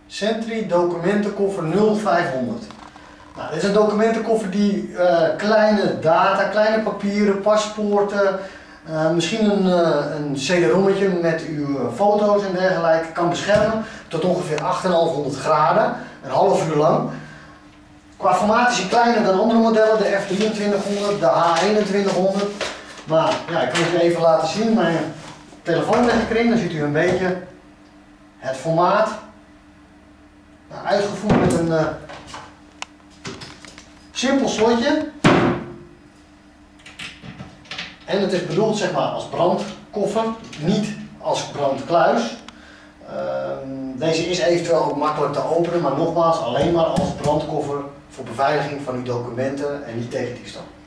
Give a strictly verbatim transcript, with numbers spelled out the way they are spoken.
Sentry documentenkoffer nul vijfhonderd. Nou, dit is een documentenkoffer die uh, kleine data, kleine papieren, paspoorten, uh, misschien een, uh, een C D-rommetje met uw foto's en dergelijke kan beschermen tot ongeveer achtenhalfhonderd graden, een half uur lang. Qua formaat is hij kleiner dan andere modellen, de F drieëntwintighonderd, de H eenentwintighonderd. Maar ja, ik kan het u even laten zien. Mijn telefoon leg ik erin, dan ziet u een beetje het formaat. Nou, uitgevoerd met een uh, simpel slotje. En het is bedoeld zeg maar als brandkoffer, niet als brandkluis. Uh, deze is eventueel ook makkelijk te openen, maar nogmaals alleen maar als brandkoffer voor beveiliging van uw documenten en niet tegen diefstal.